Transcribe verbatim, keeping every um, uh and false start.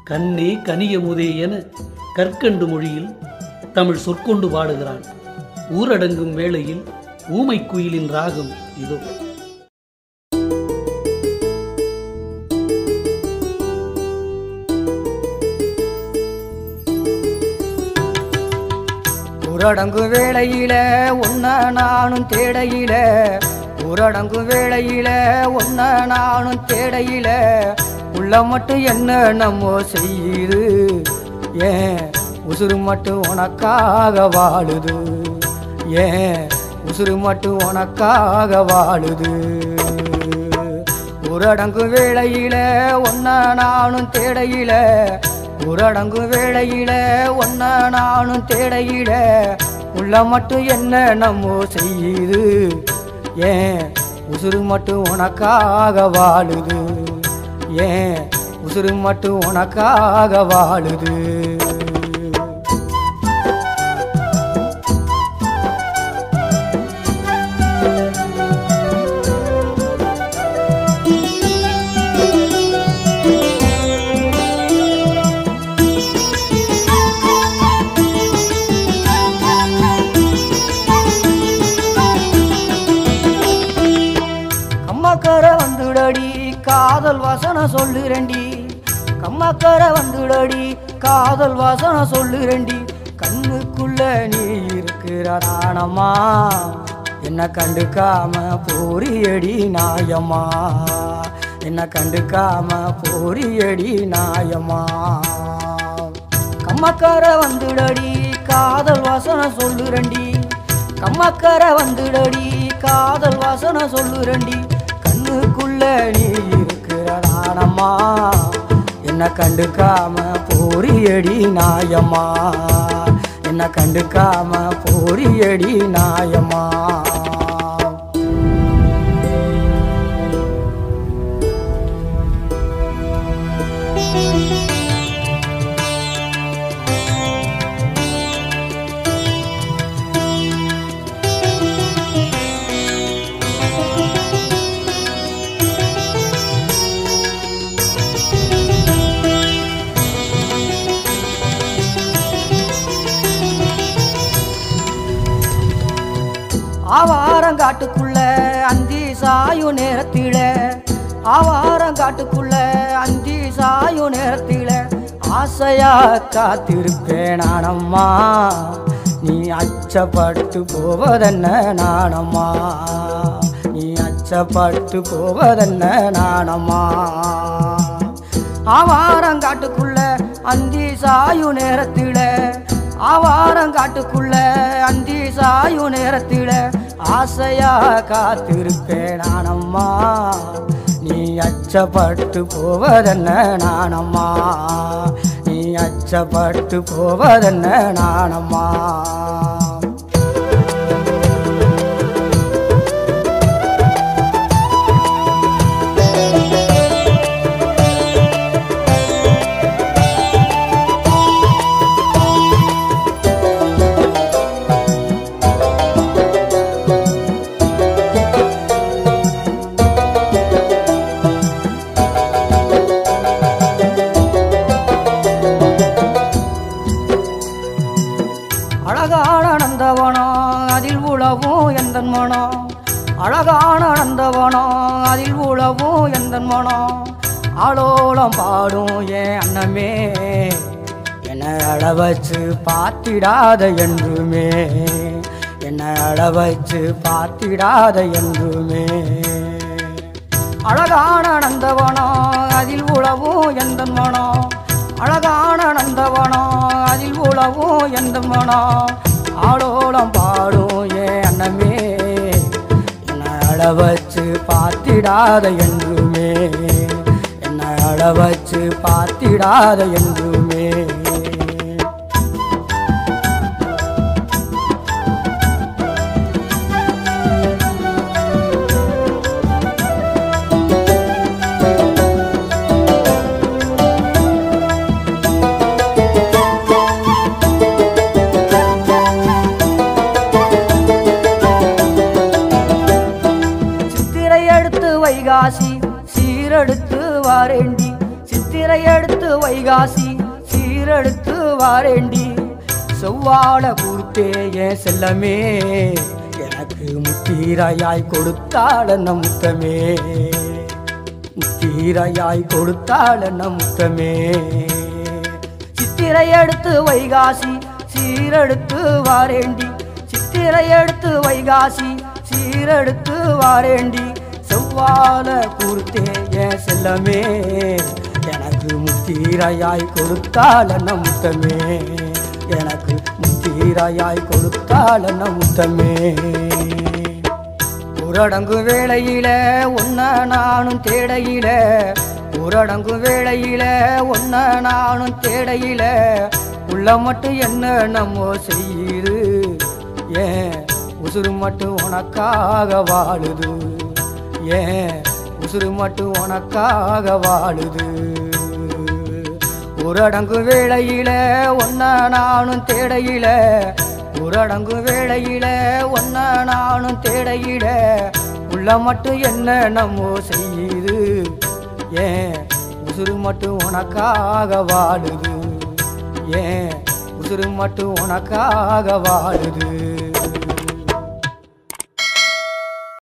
கண்ணே கனியமுதே என கற்கண்டு மொழியில் தமிழ் சொற்கொண்டு பாடுகிறான். ஊரடங்கும் வேளையில் ஊமை குயிலின் ராகம் இதோ. ஊரடங்கு வேளையில ஒன்ன நானும் தேடையில, ஊரடங்கு வேளையில ஒன்ன நானும் தேடையில, உள்ள மட்டும் என்ன நம்ம செய்யுது, ஏன் உசுறு மட்டும் உனக்காக வாழுது, ஏன் உசுறு மட்டும் உனக்காக வாழுது. ஊரடங்கு வேளையில ஒன்ன நானும் தேடையில, ஊரடங்கு வேளையில ஒன்ன நானும் தேடையில, உள்ள மட்டும் என்ன நம்ம செய்யுது, ஏன் உசுறு மட்டும் உனக்காக வாழுது, ஏன் உசுறு மட்டும் உனக்காக வாழுது. கம்மக்கரை வந்துடடி காதல் வாசனை சொல்லுறண்டி, கம்மக்கரை வந்துடடி காதல் வாசனை சொல்லுறண்டி, கண்ணுக்குள்ள நீ இருக்கிற நாணம்மா, என்ன கண்டுக்காம போரியடி நாயம்மா, என்ன கண்டுக்காம போரியடி நாயம்மா. கம்மக்கரை வந்துடடி காதல் வாசனை சொல்லுறண்டி, கம்மக்கரை வந்துடடி காதல் வாசனை சொல்லுறண்டி, கண்ணுக்குள்ள நீ இருக்கிற நாணம்மா, என்ன கண்டுக்காம போரியடி நாயம்மா, என்ன கண்டுக்காம போரியடி நாயம்மா. ஆவாரங்காட்டுக்குள்ள அந்தி சாயு நேரத்தில, ஆவாரங்காட்டுக்குள்ள அந்தி சாயு நேரத்தில, ஆசையா காத்திருப்பேன் நானம்மா, நீ அச்சப்பட்டு போவதென்ன நானம்மா, நீ அச்சப்பட்டு போவதென்ன நானம்மா. ஆவாரங்காட்டுக்குள்ள அந்தி சாயு நேரத்தில, ஆவாரங்காட்டுக்குள்ள அந்தி சாயு நேரத்தில, ஆசையா காத்திருப்பேன் நானம்மா, நீ அச்சப்பட்டு போவதென்ன நானம்மா, நீ அச்சப்பட்டு போவதென்ன நானம்மா. அழகான நந்தவனம் அதில் உழவும் எந்தன் மனம், அழகான நந்தவனம் அதில் உழவும் எந்தன் மனம், ஆளோளம் பாடும் என் அண்ணமே, என்னை அழ வச்சு பார்த்திடாத என்றுமே, என்னை அழ வச்சு பார்த்திடாத என்றுமே. அழகான நந்தவனம் அதில் உழவும் எந்தன் மனம், அழகான நந்தவனம் அதில் உழவும் எந்த மனம், ஆளோளம் பாடும் ஏன் அண்ணமே, என்னை அழ வச்சு பார்த்திடாத என்றுமே, என்னை அழ வச்சு பார்த்திடாத என்றுமே. வைகாசி சீரெடுத்து வாரேண்டி, சித்திரை எடுத்து வைகாசி சீரெடுத்து வாரேண்டி செவ்வாழ கூர்த்தே என் செல்லமே எனக்கு முத்தீரையாய் கொடுத்தாள் என்ன முத்தமே முத்தீரையாய் கொடுத்தாள் என்ன முத்தமே சித்திரை எடுத்து வைகாசி சீரெடுத்து வாரேண்டி சித்திரை எடுத்து வைகாசி சீரெடுத்து வாரேண்டி செவ்வாழ கூர்த்தே என் செல்லமே எனக்கு முத்தீரையாய் கொடுத்தாள் என்ன முத்தமே எனக்கு முத்தீரையாய் கொடுத்தாள் என்ன முத்தமே ஊரடங்கு வேளையில ஒன்ன நானும் தேடையில ஊரடங்கு வேளையில ஒன்ன நானும் தேடையில உள்ள மட்டும் என்ன நம்ம செய்யுது ஏன் உசுறு மட்டும் உனக்காக வாழுது ஏன் உசுறு மட்டும் உனக்காக வாழுது ஊரடங்கு வேளையில ஒன்ன நானும் தேடையில ஊரடங்கு வேளையில ஒன்ன நானும் தேடையில உள்ள மட்டும் என்ன நம்ம செய்யுது ஏன் உசுறு மட்டும் உனக்காக வாழுது ஏன் உசுறு மட்டும் உனக்காக வாழுது